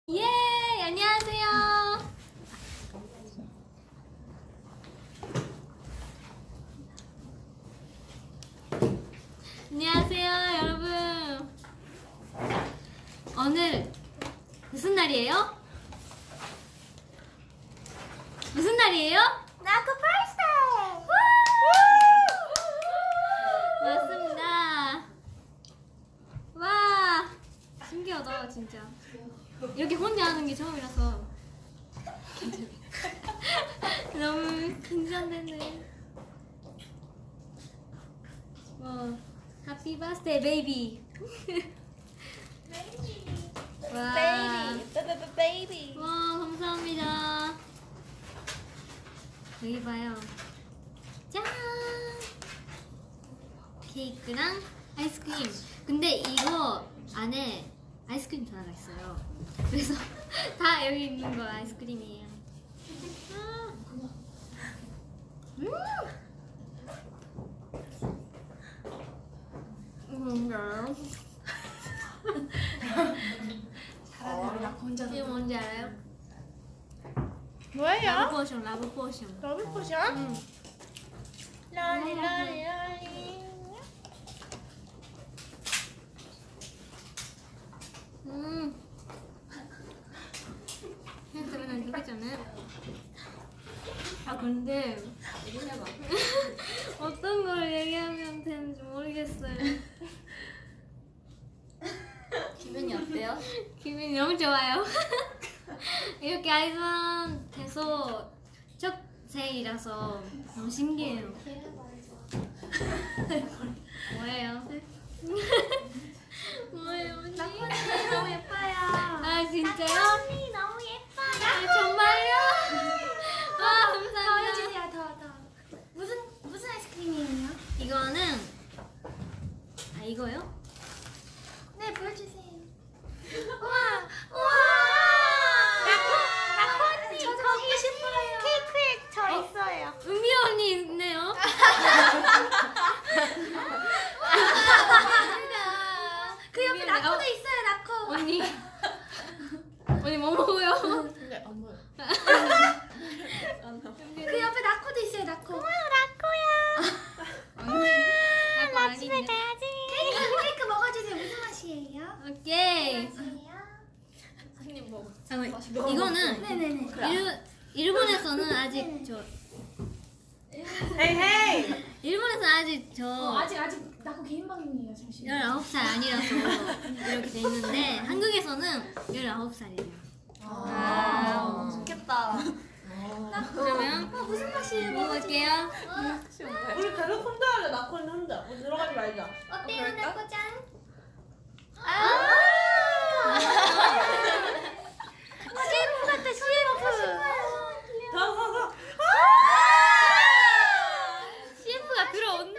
예, 안녕하세요. 안녕하세요, 여러분. 오늘 무슨 날이에요? 무슨 날이에요? 나도 birthday! 맞습니다. 와, 신기하다, 진짜. 이렇게 혼자 하는 게 처음이라서 너무 긴장되네. 해피 버스데이 베이비. 와, baby. 와, 감사합니다. 여기 봐요. 짠! 케이크랑 아이스크림. 근데 이거 안에 아이스크림 들어가 있어요. 그래서 다 여기 있는 거 아이스크림이에요. 뭔가요? 이게 뭔지 알아요? 뭐예요? 라브 포션, 라브 포션. 러브 포션? 랄리랄리랄리. 그러면 누구 전에? 아 근데 어떤 걸 얘기하면 되는지 모르겠어요. 기분이 어때요? 기분이 너무 좋아요. 이렇게 아이즈원 돼서 첫 생일이라서 너무 신기해요. 뭐예요? 뭐예요? 언니? 너무 예뻐요. 아 진짜요? 언니 너무 예뻐요. 아, 정말요? 와 감사합니다. 보여주세요. 더. 무슨 아이스크림이에요? 이거는 이거요? 네, 보여주세요. 우와. 나코 언니 저도 먹고 싶어요. 케이크에 저 있어요. 은미 언니 있네요. 그 옆에 나코도 있어요. 나코. 언니 뭐 먹어요? 근데 안 보여. 그 옆에 나코도 있어요. 나코. 우와, 나코야. 아침에 가야지. 케이크 먹어주세요. 무슨 맛이에요? 오케이. 한입 먹어. 이거는 네네네. 일본에서는 아직 저 헤이. 일본에서 아직 저 아직 나코 개인 방송이에요. 잠시만요. 19살 아니라서 이렇게 돼 있는데 한국에서는 19살이에요. 좋겠다. 그러면 무슨 맛이에요? 먹어볼게요. 우리 계속 혼자 하자. 나코는 혼자. 우리 들어가지 말자. 어때요, 그럴까? 나코 짱? CF 같다, CF. 가. CF가 들어온다.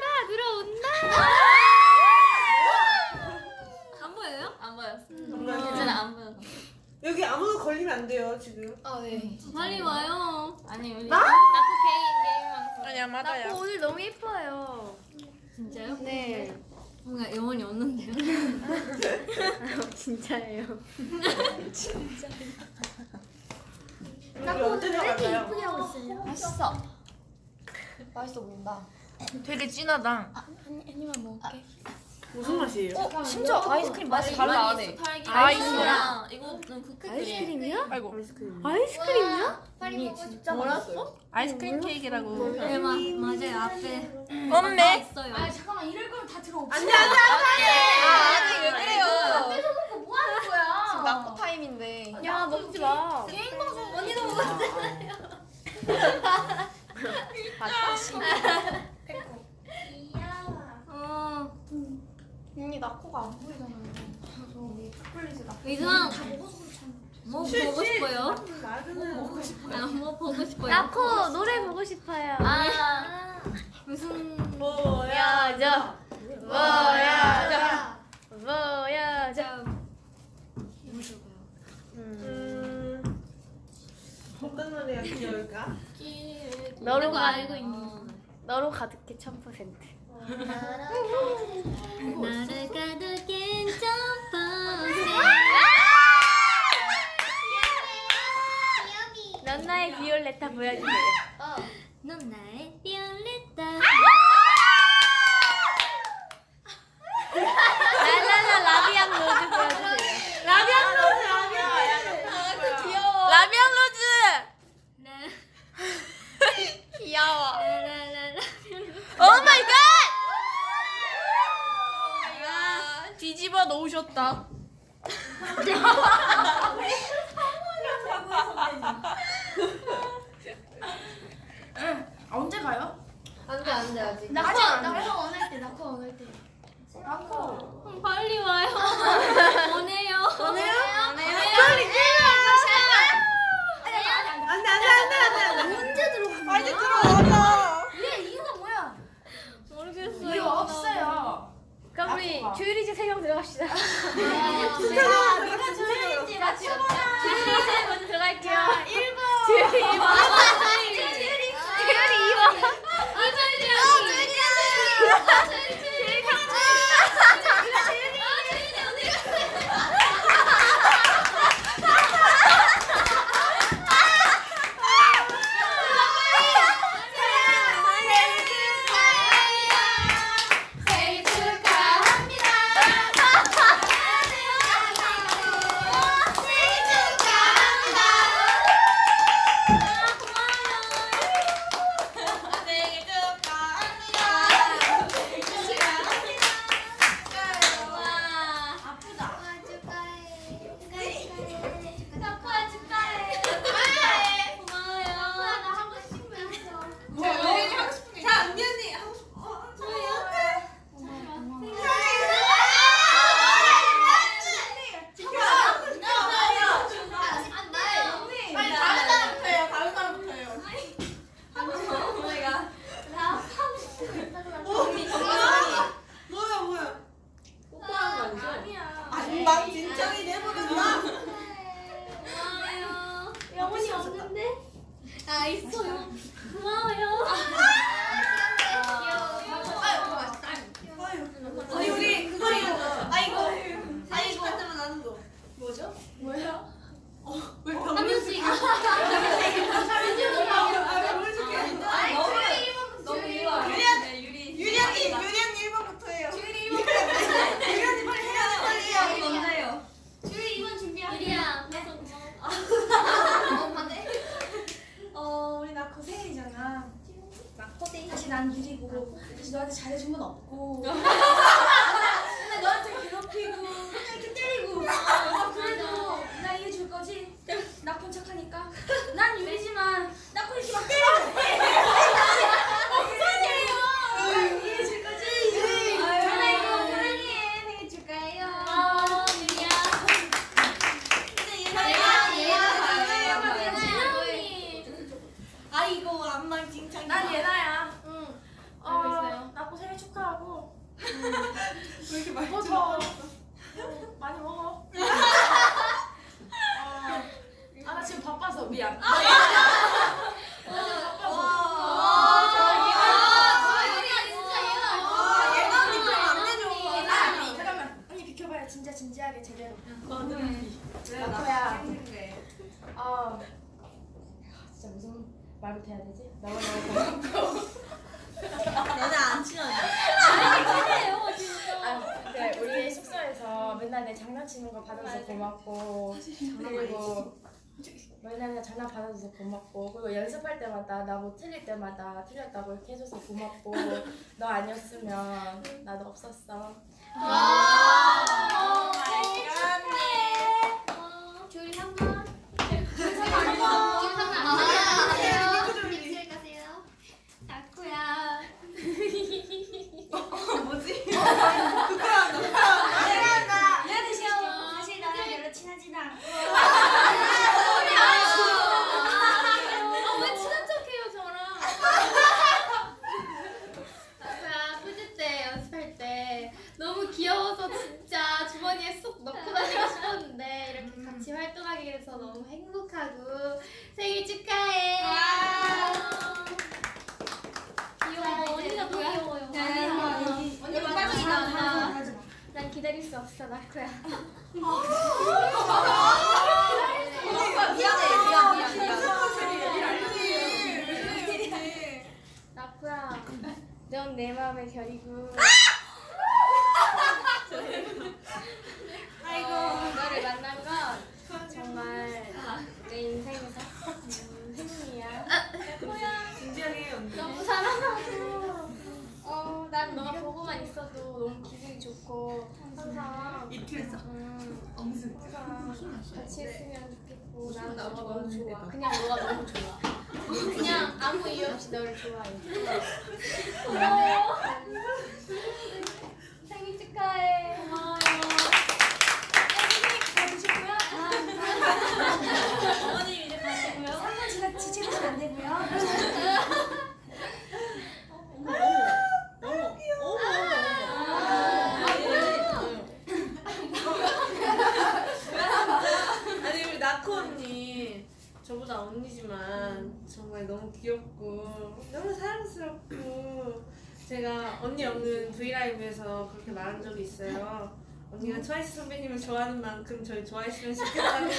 안 보여요? 안 보였어. 괜찮아, 안 보여. 여기 아무도 걸리면 안 돼요 지금. 아 네. 빨리 와요. 아니 우리 나? 나코 게임 방송. 아니야 맞아요. 나코 오늘 너무 예뻐요. 진짜요? 네. 뭔가 영혼이 없는데요? 진짜예요. 나코 언제 왜 이렇게 나갈까요? 예쁘게 하고 있어요? 맛있어. 맛있어 보인다. 되게 진하다. 한 입만 먹을게. 무슨 맛이에요? 심지어 아이스크림 맛이 달라 안 해. 아이스크림이야. 이거는 아이스크림이야? 아이고. 아이스크림이야? 빨리 진짜 몰랐어? 아이스크림 케이크라고. 네, 맞아요. 앞에 없네. 있어요. 아 잠깐만 이럴 거면 다 들어옵시다. 안돼 안돼. 아니 왜 그래요? 뺏어 먹고 뭐 하는 거야? 나코 타임인데. 야 먹지 마. 개인 방송 언니도 먹었잖아요. 귀여워. 언니 나코가 안 보이잖아요. 초콜릿이 나코. 이수왕 다 먹어서 그렇잖아. 뭐 보고 싶어요? 먹고 싶어. 뭐 보고 싶어요? 나코 노래 보고 싶어요. 무슨 보여줘. 보여줘. 보여줘. 어떤 노래야 그녀일까? 너로 알고 있는 너로 가득해 1000%. 나를 가득한 점퍼 나의 비올레타 보여주세요. 넌 나의 비올레타. 랄랄라 라비앙 로즈 보여주세요. 라비앙 로즈. 귀여워. 라비앙 로즈. 귀여워. 라라라라. 오 마이 갓. 뒤집어 놓으셨다. 언제 가요? 안돼 아직. 낙코 원할 때. 빨리 와요. 오네요. 오네요? 빨리 안돼. 언제 들어가는 빨리 들어와라. 왜 이유가 뭐야? 모르겠어요. 이유 없어요. 그럼 우리 주유리즈 3명 들어갑시다. 내가 조율인지 맞춰봐. 주유리즈 먼저 들어갈게요. 1번. 주유리 2번. 주유리 2번. 있어요. 고마워요. 아니 우리 그거요. 아이고 할 때만 하는 거. 뭐죠? 뭐야? 왜 한 명씩. 유리언니 1번부터예요. 유리언니 빨리 해야 돼. 뭔데요? 주희 2번 준비하세요. 유리야. 우리 나코 생일이잖아. 사실 난 유리고 사실 너한테 잘해준 건 없고 맨날 너한테 괴롭히고 맨날 이렇게 때리고 그래도 나 이해줄 거지? 나쁜 척하니까 난 유리지만 나코 이렇게 막 때리고 이상해요. 이해줄 거지? 사랑해 생일 축하해요. 유리야. 아이고 안만 칭찬. 난 예나야. 알고 있어요. 나코 생일 축하하고 왜 이렇게 많이 더 많이 먹어. 나 지금 바빠서 미안. 잠깐만 언니 비켜봐요. 진짜 진지하게 제대로. 나코야. 진짜 무슨 말부터 해야 되지? 너무 너네 안 친하지? 그래 우리 숙소에서 맨날 내 장난치는 거 받아줘서 고맙고 그리고 맨날 장난 받아줘서 고맙고 그리고 연습할 때마다 나 뭐 틀릴 때마다 틀렸다고 이렇게 해줘서 고맙고 너 아니었으면 나도 없었어. 주리 한 번. 나쿠야. 뭐지? 미안해 시간 사실 나랑 별로 친하지도 않고 왜 친한 척해요 저랑? 나쿠야 푸드 때 연습할 때 너무 귀여워서 진짜 주머니에 쏙 넣고 다니고 싶었는데 이렇게 같이 활동하게 돼서 너무 행복하고 생일 축하해. 귀여워. 언니가 더 귀여워요. 언니 빨리 나와. 난 기다릴 수 없어 나쿠야. 미안해. 마음의 결이고. 아이고. 너를 만난 건 정말 내 인생에서 행운이야. 진지하게 언니. 너무 사랑하고. 난 너가 보고만 있어도 너무 기분이 좋고 항상 이틀에서. 항상 같이 있으면 좋겠고 나는 너가 너무 좋아. 그냥 너가 너무 좋아. 그냥 아무 이유 없이 너를 좋아해. 생일 축하해. 고마워요. 어머님 이제 가시고요. 3분 지체되시면 안 되고요. 아니 우리 나코 언니 저보다 언니지만 정말 너무 귀엽고 너무 사랑스럽고 제가 언니 없는 브이라이브에서 그렇게 말한 적이 있어요. 언니가 트와이스 선배님을 좋아하는 만큼 저희 좋아했으면 좋겠다고.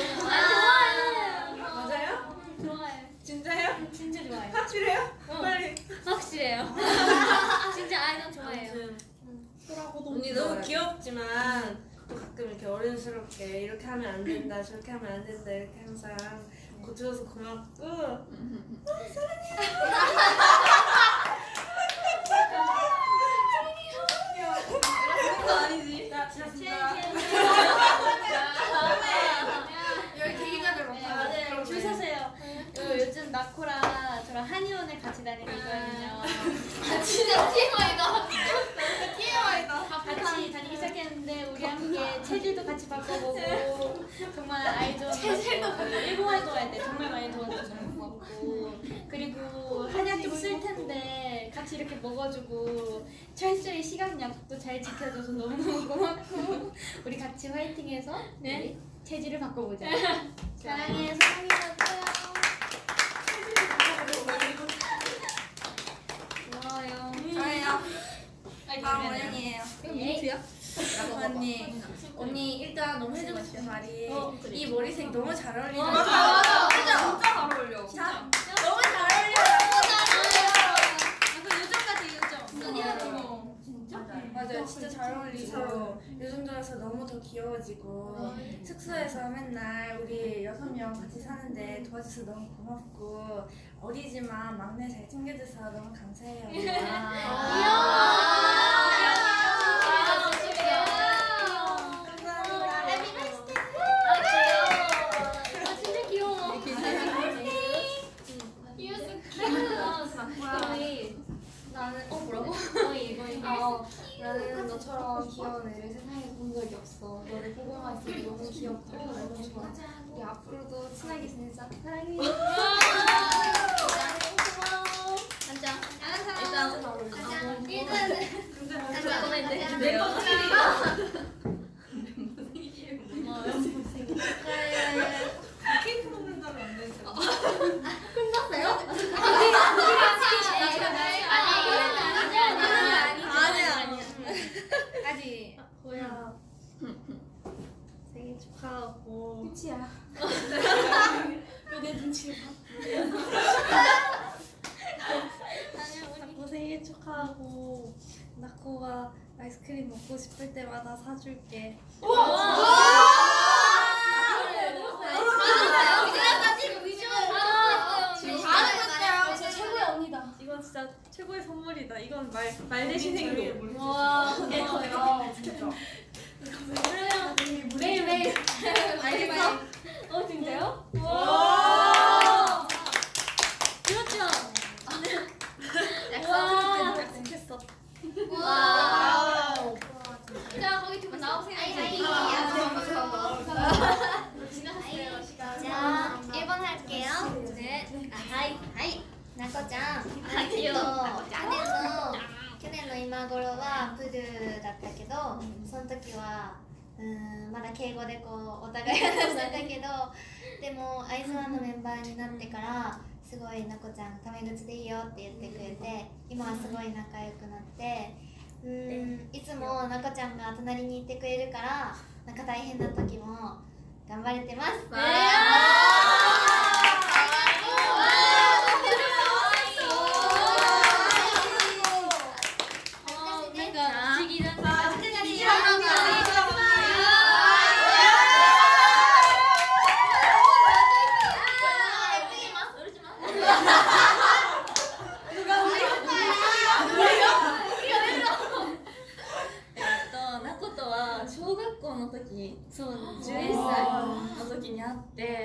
맞아요? 좋아해. 진짜요? 진짜 좋아해. 확실해요? 빨리. 확실해요. 진짜 아이돌 좋아해요. 아무튼 언니 너무 귀엽지만 또 가끔 이렇게 어른스럽게 이렇게 하면 안 된다 저렇게 하면 안 된다 이렇게 항상 고쳐줘서 고맙고 그거 아니지. 나 지났습니다. 여기 대기자들 맞아요. 줄 서세요. 요즘 나코랑 저랑 한의원을 같이 다니고 있거든요. 진짜 TMI다. TMI다. 같이 다니기 시작했는데 우리 함께 체질도 같이 바꿔보고 정말 아이돌 일본 활동할 때 정말 많이 도와줘서 너무 고맙고 그리고 한약 좀 쓸 텐데 같이 이렇게 먹어주고 철저히 시간 약속도 잘 지켜줘서 너무너무 고맙고 우리 같이 화이팅해서 우리 체질을 바꿔보자. 사랑해. 사랑해요. 고마워요. 저예요. 다음 네. 원현이에요. 민트야? 언니 일단 너무 해주고 싶은 말이 이 머리색 너무 잘 어울리는 맞아. 진짜 잘 어울려. 너무 잘 어울려. 맞아요. 진짜 잘 어울리고 요즘 들어서 너무 더 귀여워지고 숙소에서 맨날 우리 6명 같이 사는데 도와줘서 너무 고맙고 어리지만 막내 잘 챙겨줘서 너무 감사해요. 진짜 귀여워. 나는 뭐라고? 나는 너처럼 귀여운 애를 세상에 본 적이 없어. 너를 보고만 있어도 너무 귀엽고 너무 좋아. 우리 앞으로도 친하게 지내자. 사랑해. 앉아. 케이크 먹는다면 안 되죠? 아직 뭐야? 생일 축하하고. 끝이야. 내 눈치를 봐. 나코 생일 축하하고 나코가 아이스크림 먹고 싶을 때마다 사줄게. 저 최고의 언니다. 이건 진짜 최고의 선물이다. 이건 말 대신 행동. 와. 진짜. 매일 알겠어? 진짜요? 와. 그렇죠. 약속했어. 와. 자, 거기 두 분 나오세요. 지나갔어요 시간. 자, 1번 할게요. 네. 하이. 나코짱.去年の今頃はプルだったけど、その時はまだ敬語でこうお互い話してたけど、でもアイズワンのメンバーになってからすごいなこちゃんタメ口でいいよって言ってくれて、今はすごい仲良くなって、いつもなこちゃんが隣にいてくれるからなんか大変な時も頑張れてます。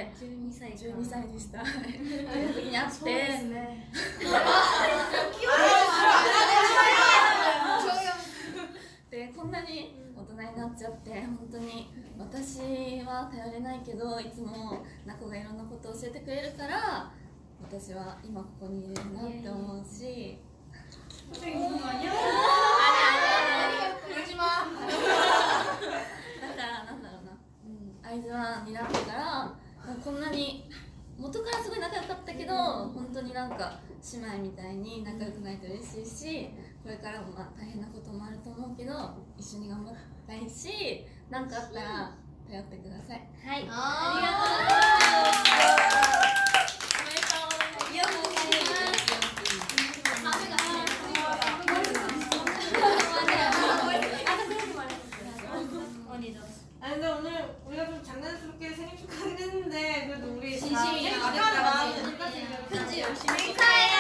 て12歳でした。その時に会ってね。 でこんなに大人になっちゃって本当に私は頼れないけどいつもナコがいろんなことを教えてくれるから私は今ここにいるなって思うし。だからなんだろうな、会津湾になってからこんなに元からすごい仲良かったけど本当になんか姉妹みたいに仲良くないと嬉しいし、これからもまあ大変なこともあると思うけど一緒に頑張りたいし、何かあったら頼ってください。 はい、 ありがとうございます。おめでとうございます。いやもう 근데 오늘 우리가 좀 장난스럽게 생일 축하하긴 했는데 그래도 우리 진심이 생일 축하하는 마음이 끝까지 편지 열심히 축하해요.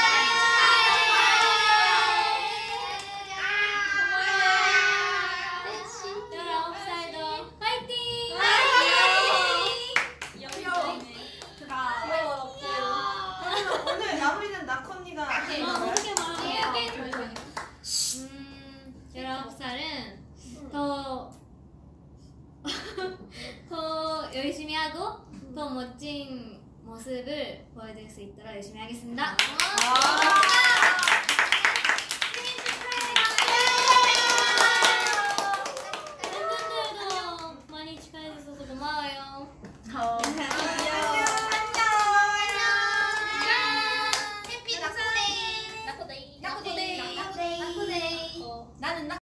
오늘 마무리는 나코 언니가 어떻게 말해요? 19살은 더 열심히 하고 더 멋진 모습을 보여드릴 수 있도록 열심히 하겠습니다.